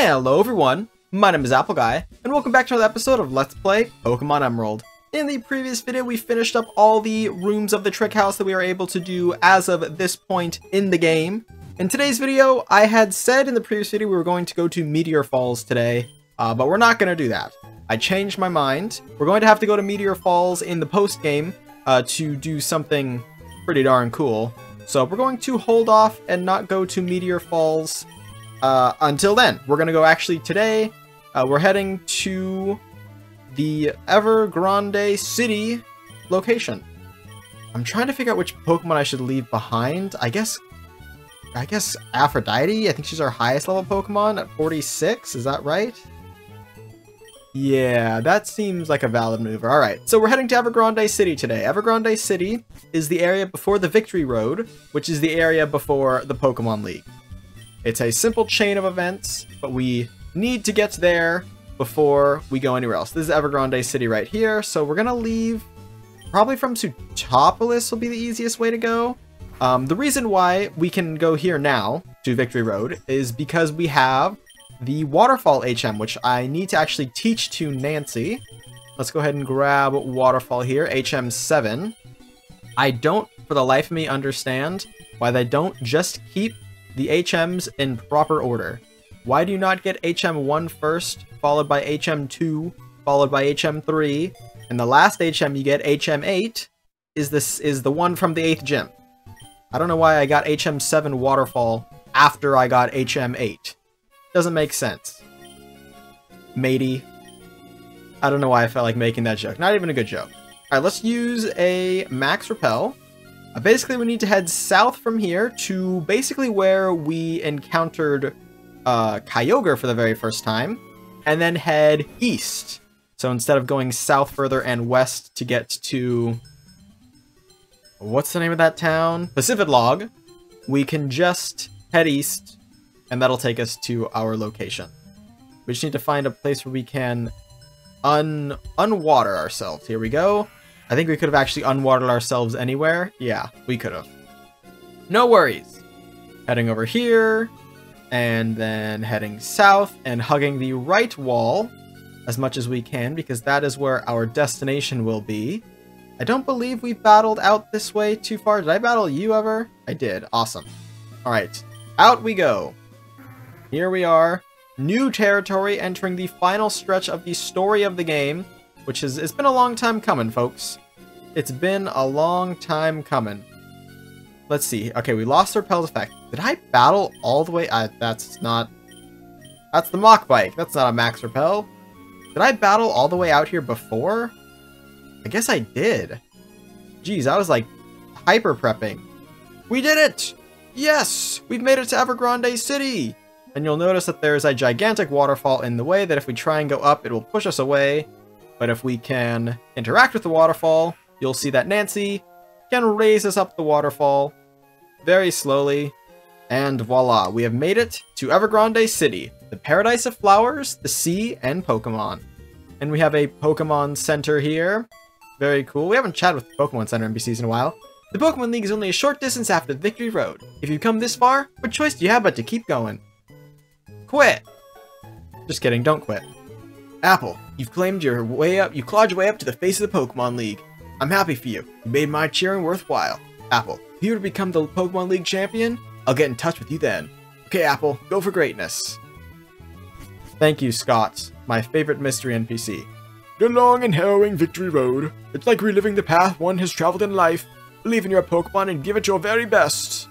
Hello everyone, my name is Appleguy, and welcome back to another episode of Let's Play Pokémon Emerald. In the previous video, we finished up all the rooms of the trick house that we were able to do as of this point in the game. In today's video, I had said in the previous video we were going to go to Meteor Falls today, but we're not going to do that. I changed my mind. We're going to have to go to Meteor Falls in the post-game to do something pretty darn cool. So we're going to hold off and not go to Meteor Falls until then. We're going to go actually today. We're heading to the Ever Grande City location. I'm trying to figure out which Pokemon I should leave behind. I guess Aphrodite. I think she's our highest level Pokemon at 46. Is that right? Yeah, that seems like a valid maneuver. Alright, so we're heading to Ever Grande City today. Ever Grande City is the area before the Victory Road, which is the area before the Pokemon League. It's a simple chain of events, but we need to get there before we go anywhere else. This is Ever Grande City right here, so we're gonna leave probably from Sutopolis will be the easiest way to go. The reason why we can go here now to Victory Road is because we have the Waterfall HM, which I need to actually teach to Nancy. Let's go ahead and grab Waterfall here, HM7. I don't, for the life of me, understand why they don't just keep the HMs in proper order. Why do you not get HM1 first, followed by HM2, followed by HM3, and the last HM you get, HM8, is the one from the 8th gym? I don't know why I got HM7 Waterfall after I got HM8. Doesn't make sense. Matey. I don't know why I felt like making that joke. Not even a good joke. Alright, let's use a Max Repel. Basically, we need to head south from here to basically where we encountered Kyogre for the very first time, and then head east. So instead of going south further and west to get to... what's the name of that town? Pacific, we can just head east, and that'll take us to our location. We just need to find a place where we can unwater ourselves. Here we go. I think we could have actually unwatered ourselves anywhere. Yeah, we could have. No worries. Heading over here, and then heading south and hugging the right wall as much as we can, because that is where our destination will be. I don't believe we battled out this way too far. Did I battle you ever? I did. Awesome. All right, out we go. Here we are. New territory, entering the final stretch of the story of the game, which is, it's been a long time coming, folks. It's been a long time coming. Let's see. Okay, we lost our Repel's effect. Did I battle all the way? That's the Mach Bike. That's not a Max Repel. Did I battle all the way out here before? I guess I did. Jeez, I was like hyper prepping. We did it! Yes! We've made it to Ever Grande City! And you'll notice that there's a gigantic waterfall in the way that if we try and go up, it will push us away. But if we can interact with the waterfall, you'll see that Nancy can raise us up the waterfall very slowly. And voila, we have made it to Ever Grande City, the paradise of flowers, the sea, and Pokemon. And we have a Pokemon Center here. Very cool. We haven't chatted with the Pokemon Center NPCs in a while. The Pokemon League is only a short distance after the Victory Road. If you've come this far, what choice do you have but to keep going? Quit! Just kidding, don't quit. Apple, you've clawed your way up to the face of the Pokemon League. I'm happy for you. You made my cheering worthwhile. Apple, if you were to become the Pokemon League champion, I'll get in touch with you then. Okay, Apple, go for greatness. Thank you, Scott, my favorite mystery NPC. The long and harrowing Victory Road. It's like reliving the path one has traveled in life. Believe in your Pokemon and give it your very best.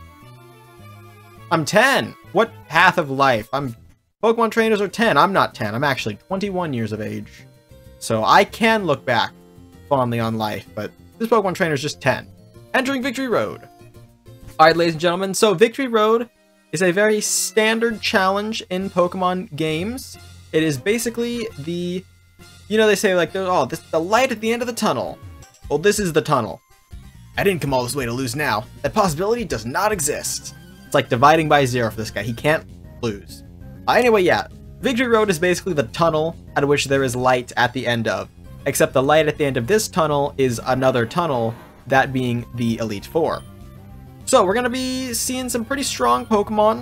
I'm 10. What path of life? Pokemon trainers are 10. I'm not 10. I'm actually 21 years of age. So I can look back fondly on life, but this Pokemon trainer is just 10. Entering Victory Road. Alright, ladies and gentlemen, so Victory Road is a very standard challenge in Pokemon games. It is basically the, you know, they say like, oh, this is the light at the end of the tunnel. Well, this is the tunnel. I didn't come all this way to lose now. That possibility does not exist. It's like dividing by 0 for this guy. He can't lose. Anyway, yeah, Victory Road is basically the tunnel at which there is light at the end of. Except the light at the end of this tunnel is another tunnel, that being the Elite Four. So we're going to be seeing some pretty strong Pokemon.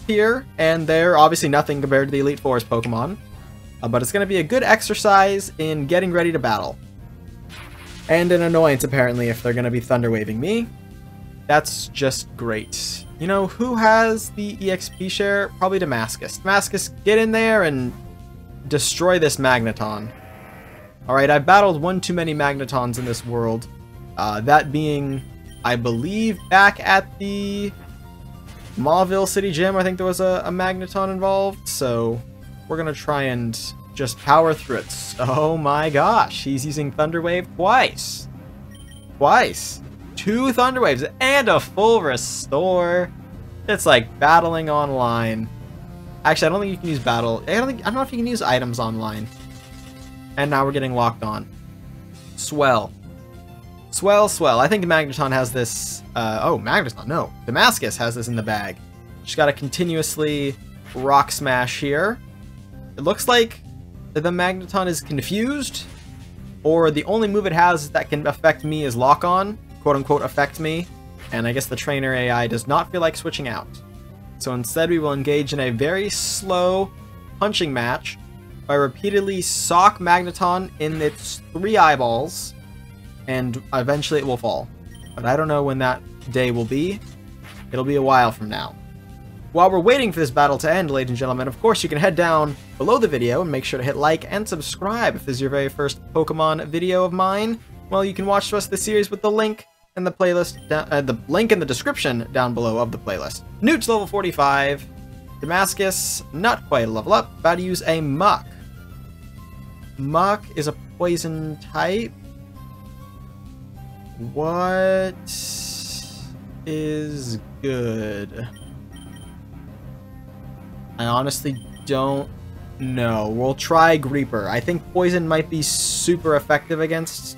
here, and they're obviously nothing compared to the Elite Four's Pokemon. But it's going to be a good exercise in getting ready to battle. And an annoyance, apparently, if they're going to be Thunder Waving me. That's just great. You know, who has the EXP share? Probably Damascus. Damascus, get in there and destroy this Magneton. Alright, I've battled one too many Magnetons in this world. That being, I believe, back at the Mauville City Gym. I think there was a Magneton involved, so we're going to try and just power through it. Oh my gosh, he's using Thunder Wave twice. Twice. 2 Thunder Waves and a full restore. It's like battling online. Actually, I don't think you can use battle. I don't know if you can use items online. And now we're getting locked on. Swell. Swell, swell. I think Magneton has this. Oh, Magneton. No. Damascus has this in the bag. Just gotta continuously rock smash here. It looks like the Magneton is confused. Or the only move it has that can affect me is lock on. Quote unquote affect me. And I guess the trainer AI does not feel like switching out. So instead we will engage in a very slow punching match by repeatedly sock Magneton in its 3 eyeballs, and eventually it will fall. But I don't know when that day will be. It'll be a while from now. While we're waiting for this battle to end, ladies and gentlemen, of course you can head down below the video and make sure to hit like and subscribe if this is your very first Pokemon video of mine. Well, you can watch the rest of the series with the link in the playlist, the link in the description down below of the playlist. Newt's level 45. Damascus, not quite a level up, about to use a Muck. Muck is a poison type. What is good? I honestly don't know. We'll try Greeper. I think poison might be super effective against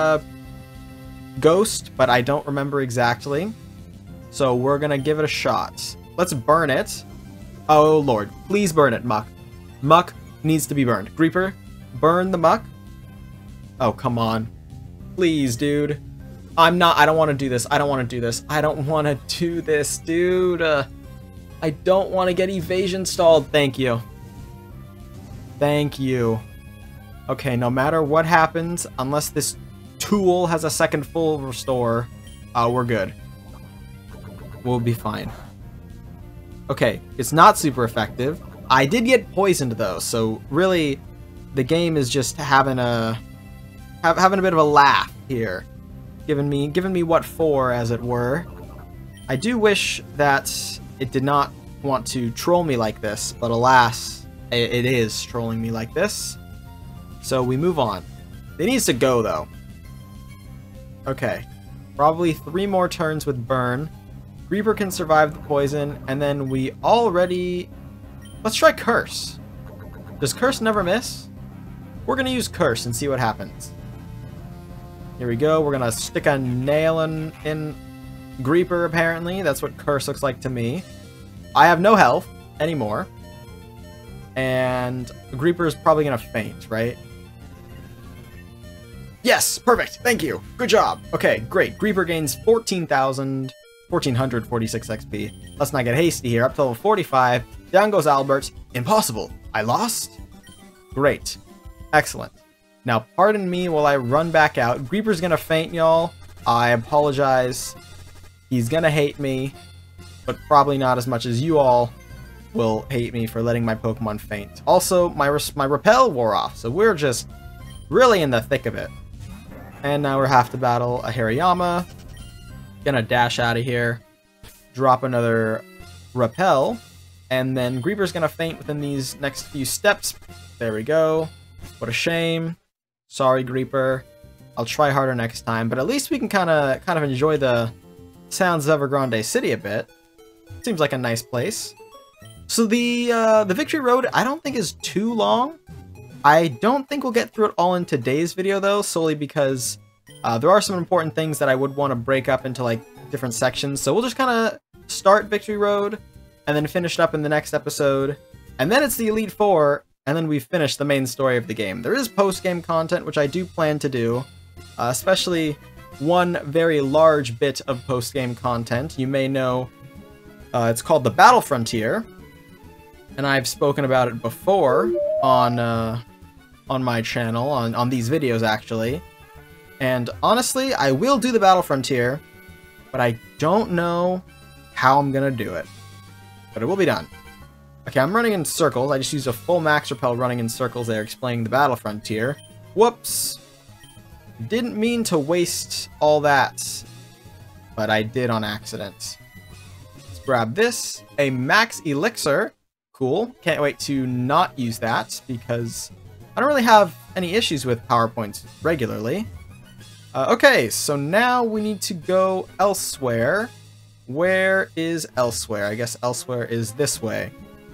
Ghost, but I don't remember exactly. So we're gonna give it a shot. Let's burn it. Oh lord, please burn it, Muck. Muck needs to be burned. Greeper, burn the Muck. Oh, come on. Please, dude. I don't want to do this. I don't want to do this. I don't want to do this, dude. I don't want to get evasion stalled. Thank you. Thank you. Okay, no matter what happens, unless this tool has a second full restore, we're good. We'll be fine. Okay, it's not super effective. I did get poisoned though, so really the game is just having a bit of a laugh here. Giving me what for, as it were. I do wish that it did not want to troll me like this, but alas, it is trolling me like this. So we move on. It needs to go though. Okay, probably 3 more turns with burn. Greeper can survive the poison, and then we already... Let's try Curse. Does Curse never miss? We're gonna use Curse and see what happens. Here we go. We're gonna stick a nail in Greeper, apparently. That's what Curse looks like to me. I have no health anymore. And Greeper is probably gonna faint, right? Yes! Perfect! Thank you! Good job! Okay, great. Greeper gains 14,446 XP. Let's not get hasty here. Up to level 45. Down goes Albert. Impossible! I lost? Great. Excellent. Now, pardon me while I run back out. Greeper's gonna faint, y'all. I apologize. He's gonna hate me, but probably not as much as you all will hate me for letting my Pokemon faint. Also, my Repel wore off, so we're just really in the thick of it. And now we have to battle a Hariyama. Gonna dash out of here. Drop another Repel. And then Greeper's gonna faint within these next few steps. There we go. What a shame. Sorry, Greeper. I'll try harder next time, but at least we can kind of enjoy the sounds of Ever Grande City a bit. Seems like a nice place. So the Victory Road, I don't think is too long. I don't think we'll get through it all in today's video, though, solely because there are some important things that I would want to break up into, like, different sections. So we'll just kind of start Victory Road, and then finish it up in the next episode. And then it's the Elite Four, and then we finish the main story of the game. There is post-game content, which I do plan to do, especially one very large bit of post-game content. You may know It's called the Battle Frontier, and I've spoken about it before on my channel, on these videos actually. And honestly, I will do the Battle Frontier, but I don't know how I'm gonna do it. But it will be done. Okay, I'm running in circles. I just used a full max repel running in circles there, explaining the Battle Frontier. Whoops! Didn't mean to waste all that, but I did on accident. Let's grab this. A max elixir. Cool. Can't wait to not use that, because I don't really have any issues with PowerPoints regularly. Okay, so now we need to go elsewhere. Where is elsewhere? I guess elsewhere is this way.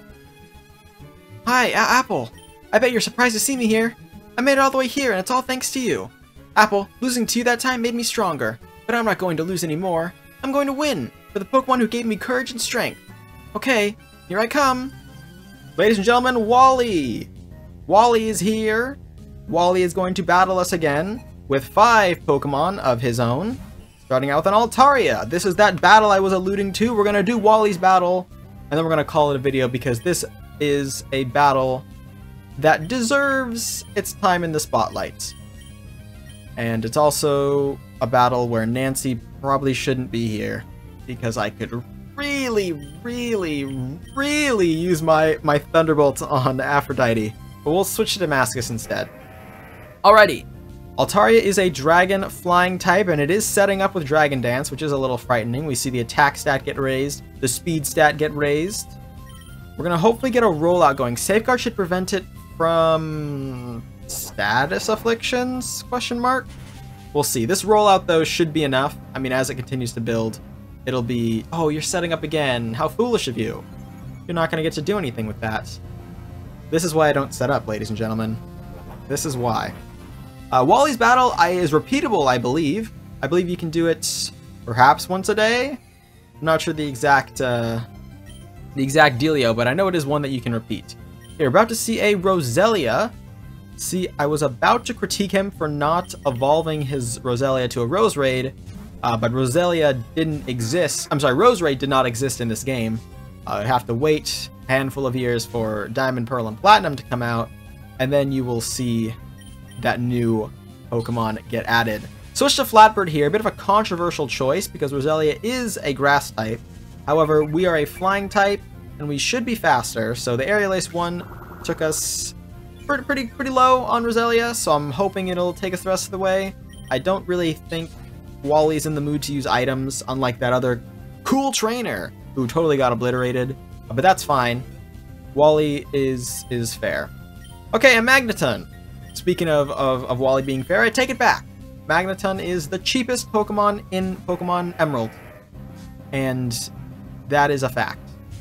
Hi, Apple. I bet you're surprised to see me here. I made it all the way here, and it's all thanks to you. Apple, losing to you that time made me stronger, but I'm not going to lose anymore. I'm going to win, for the Pokemon who gave me courage and strength. Okay, here I come. Ladies and gentlemen, Wally! Wally is here. Wally is going to battle us again with 5 Pokemon of his own. Starting out with an Altaria. This is that battle I was alluding to. We're going to do Wally's battle, and then we're going to call it a video because this is a battle that deserves its time in the spotlight. And it's also a battle where Nancy probably shouldn't be here, because I could really use my Thunderbolt on Aphrodite. But we'll switch to Damascus instead. Alrighty. Altaria is a dragon flying type, and it is setting up with Dragon Dance, which is a little frightening. We see the attack stat get raised, the speed stat get raised. We're going to hopefully get a rollout going. Safeguard should prevent it from status afflictions? Question mark? We'll see. This rollout, though, should be enough. I mean, as it continues to build, it'll be... Oh, you're setting up again. How foolish of you. You're not going to get to do anything with that. This is why I don't set up, ladies and gentlemen. This is why. Wally's battle is repeatable, I believe. I believe you can do it perhaps once a day. I'm not sure the exact dealio, but I know it is one that you can repeat. Here, we're about to see a Roselia. See, I was about to critique him for not evolving his Roselia to a Roserade, but Roselia didn't exist. I'm sorry, Roserade did not exist in this game. I'd have to wait a handful of years for Diamond, Pearl, and Platinum to come out, and then you will see that new Pokemon get added. Switch to Flatbird here, a bit of a controversial choice because Roselia is a grass type. However, we are a flying type and we should be faster, so the Aerial Ace 1 took us pretty low on Roselia, so I'm hoping it'll take us the rest of the way. I don't really think Wally's in the mood to use items, unlike that other cool trainer who totally got obliterated, but that's fine. Wally is fair. Okay, a Magneton. Speaking of Wally being fair, I take it back. Magneton is the cheapest Pokemon in Pokemon Emerald. And that is a fact.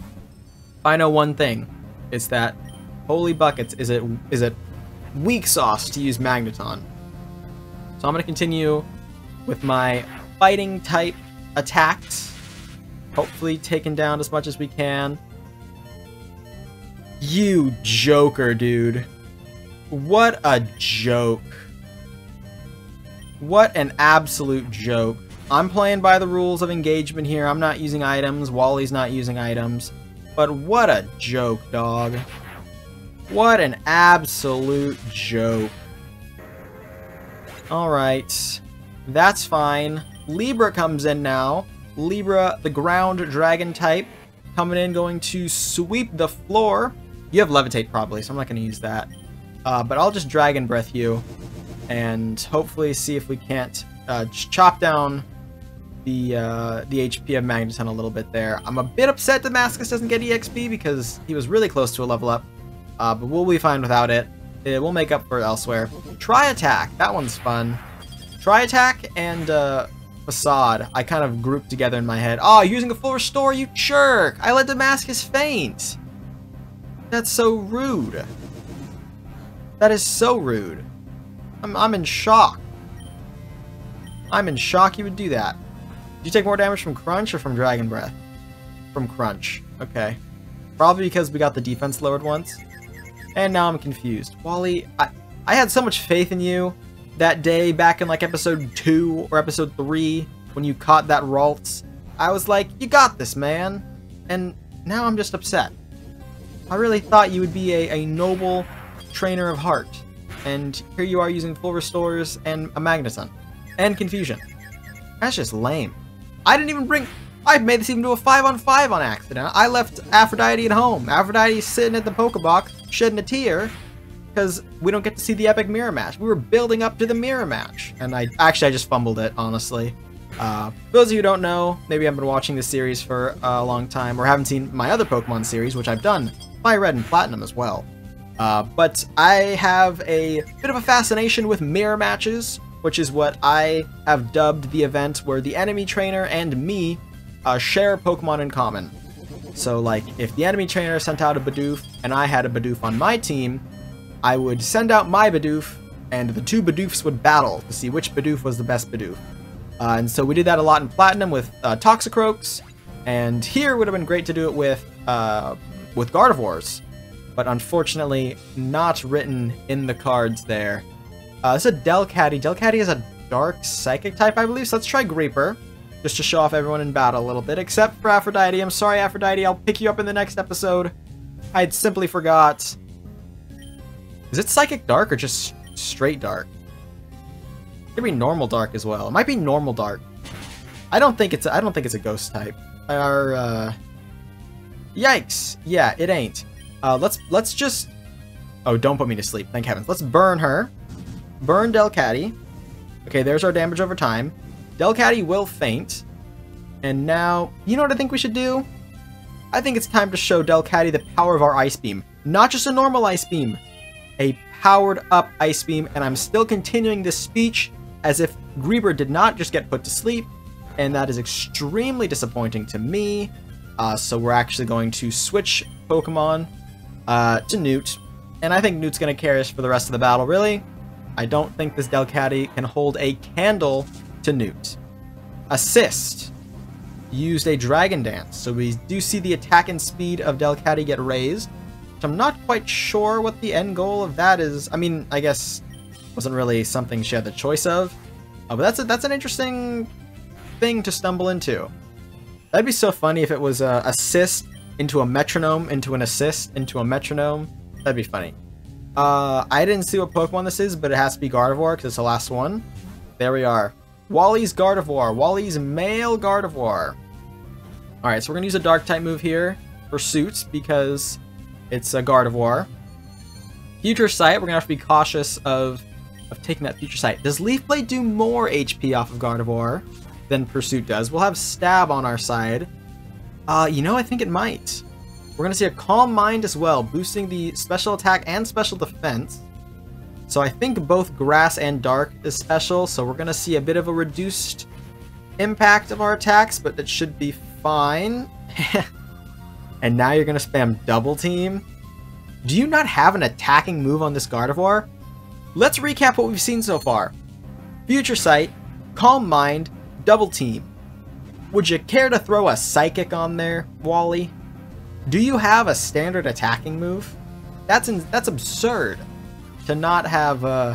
I know one thing. It's that, holy buckets, is it weak sauce to use Magneton. So I'm going to continue with my fighting type attacks. Hopefully taking down as much as we can. You joker, dude. What a joke. What an absolute joke. I'm playing by the rules of engagement here. I'm not using items. Wally's not using items. But what a joke, dog. What an absolute joke. Alright. That's fine. Libra comes in now. Libra, the ground dragon type. Coming in, going to sweep the floor. You have Levitate probably, so I'm not going to use that. But I'll just Dragon Breath you, and hopefully see if we can't chop down the HP of Magneton a little bit there. I'm a bit upset Damascus doesn't get EXP because he was really close to a level up, but we'll be fine without it. We'll make up for it elsewhere. Try Attack, that one's fun. Try Attack and Facade, I kind of grouped together in my head. Oh, using a full restore, you jerk! I let Damascus faint! That's so rude. That is so rude. I'm in shock. I'm in shock you would do that. Did you take more damage from Crunch or from Dragon Breath? From Crunch. Okay. Probably because we got the defense lowered once. And now I'm confused. Wally, I had so much faith in you that day back in like episode 2 or episode 3 when you caught that Ralts. I was like, you got this, man. and now I'm just upset. I really thought you would be a noble trainer of heart, and here you are using full restores and a Magneton. And Confusion. That's just lame. I didn't even bring... I made this even to a 5-on-5 on accident. I left Aphrodite at home. Aphrodite's sitting at the Pokebox, shedding a tear, because we don't get to see the epic mirror match. We were building up to the mirror match. And I just fumbled it, honestly. For those of you who don't know, maybe I've been watching this series for a long time, or haven't seen my other Pokemon series, which I've done, FireRed and Platinum as well. But I have a bit of a fascination with mirror matches, which is what I have dubbed the event where the enemy trainer and me share Pokemon in common. So, like, if the enemy trainer sent out a Bidoof and I had a Bidoof on my team, I would send out my Bidoof, and the two Bidoofs would battle to see which Bidoof was the best Bidoof. And so we did that a lot in Platinum with Toxicroaks, and here would have been great to do it with Gardevoirs, but unfortunately not written in the cards there. It's a Delcatty. Delcatty is a dark psychic type, I believe, so let's try Greeper, just to show off everyone in battle a little bit, except for Aphrodite. I'm sorry, Aphrodite, I'll pick you up in the next episode. I had simply forgot. Is it Psychic Dark or just straight Dark? It could be Normal Dark as well. It might be Normal Dark. I don't think it's a Ghost type. Yikes! Yeah, it ain't. Let's just... Oh, don't put me to sleep, thank heavens. Let's burn her. Burn Delcatty. Okay, there's our damage over time. Delcatty will faint. And now, you know what I think we should do? I think it's time to show Delcatty the power of our Ice Beam. Not just a normal Ice Beam. A powered up Ice Beam, and I'm still continuing this speech as if Greeper did not just get put to sleep, and that is extremely disappointing to me. So we're actually going to switch Pokemon to Newt, and I think Newt's going to carry us for the rest of the battle, really. I don't think this Delcatty can hold a candle to Newt. Assist. Used a Dragon Dance, so we do see the attack and speed of Delcatty get raised. Which I'm not quite sure what the end goal of that is. I mean, I guess wasn't really something she had the choice of. But that's an interesting thing to stumble into. That'd be so funny if it was a assist into a metronome, into an assist, into a metronome. That'd be funny. I didn't see what Pokemon this is, but it has to be Gardevoir because it's the last one. There we are. Wally's Gardevoir. Wally's male Gardevoir. Alright, so we're going to use a Dark-type move here. Pursuit, because it's a Gardevoir. Future Sight, we're going to have to be cautious of taking that Future Sight. Does Leaf Blade do more HP off of Gardevoir than Pursuit does? We'll have Stab on our side. You know, I think it might. We're going to see a Calm Mind as well, boosting the special attack and special defense. So I think both Grass and Dark is special, so we're going to see a bit of a reduced impact of our attacks, but it should be fine. And now you're going to spam Double Team? Do you not have an attacking move on this Gardevoir? Let's recap what we've seen so far. Future Sight, Calm Mind, Double Team. Would you care to throw a Psychic on there, Wally? Do you have a standard attacking move? That's absurd to not have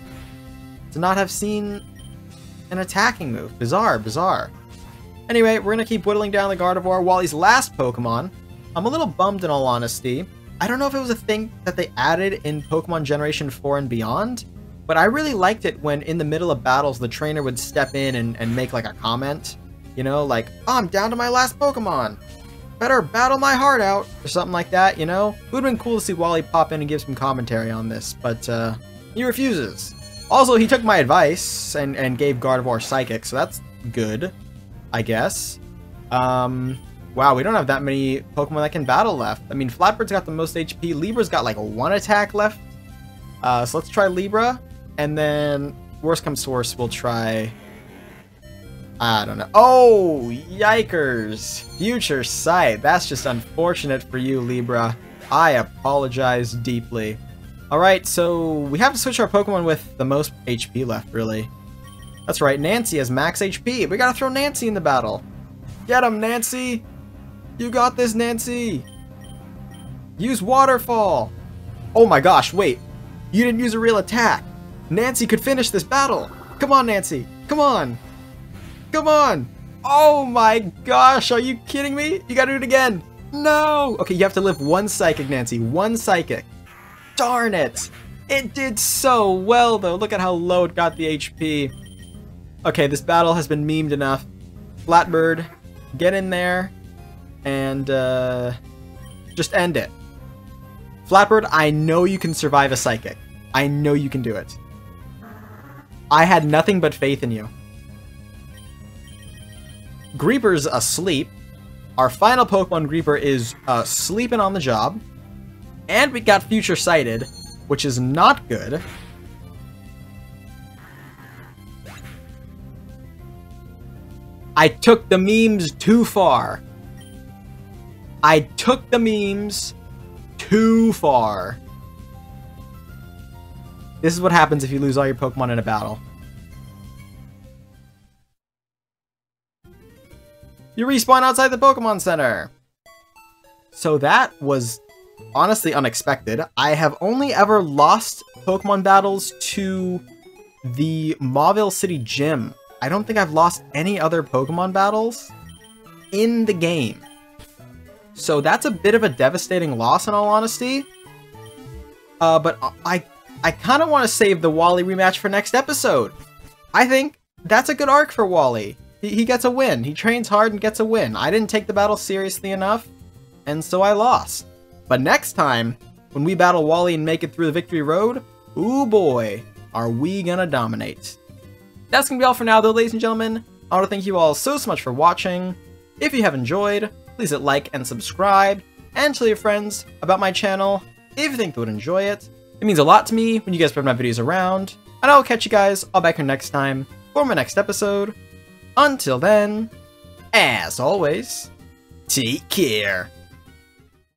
seen an attacking move. Bizarre. Anyway, we're gonna keep whittling down the Gardevoir. Wally's last Pokemon. I'm a little bummed in all honesty. I don't know if it was a thing that they added in Pokemon Generation 4 and beyond, but I really liked it when in the middle of battles the trainer would step in and make like a comment. You know, like, oh, I'm down to my last Pokemon. Better battle my heart out, or something like that, you know? It would have been cool to see Wally pop in and give some commentary on this, but he refuses. Also, he took my advice and gave Gardevoir Psychic, so that's good, I guess. Wow, we don't have that many Pokemon that can battle left. I mean, Flatbird's got the most HP. Libra's got like 1 attack left. So let's try Libra, and then worst comes to worst, we'll try... I don't know. Oh, yikers. Future Sight. That's just unfortunate for you, Libra. I apologize deeply. Alright, so we have to switch our Pokemon with the most HP left, really. That's right, Nancy has max HP. We gotta throw Nancy in the battle. Get him, Nancy! You got this, Nancy! Use Waterfall! Oh my gosh, wait. You didn't use a real attack. Nancy could finish this battle. Come on, Nancy. Come on. Come on! Oh my gosh, are you kidding me? You gotta do it again. No! Okay, you have to live one psychic, Nancy. One psychic. Darn it! It did so well, though. Look at how low it got the HP. Okay, this battle has been memed enough. Flatbird, get in there and just end it. Flatbird, I know you can survive a psychic. I know you can do it. I had nothing but faith in you. Greeper's asleep. Our final Pokemon Greeper is sleeping on the job. And we got Future Sighted, which is not good. I took the memes too far. I took the memes too far. This is what happens if you lose all your Pokemon in a battle. You respawn outside the Pokemon Center. So that was honestly unexpected. I have only ever lost Pokemon battles to the Mauville City Gym. I don't think I've lost any other Pokemon battles in the game. So that's a bit of a devastating loss in all honesty. But I kind of want to save the Wally rematch for next episode. I think that's a good arc for Wally. He gets a win. He trains hard and gets a win. I didn't take the battle seriously enough, and so I lost. But next time, when we battle Wally and make it through the victory road, ooh boy, are we gonna dominate. That's gonna be all for now though, ladies and gentlemen. I want to thank you all so much for watching. If you have enjoyed, please hit like and subscribe, and tell your friends about my channel if you think they would enjoy it. It means a lot to me when you guys spread my videos around, and I will catch you guys all back here next time for my next episode. Until then, as always, take care.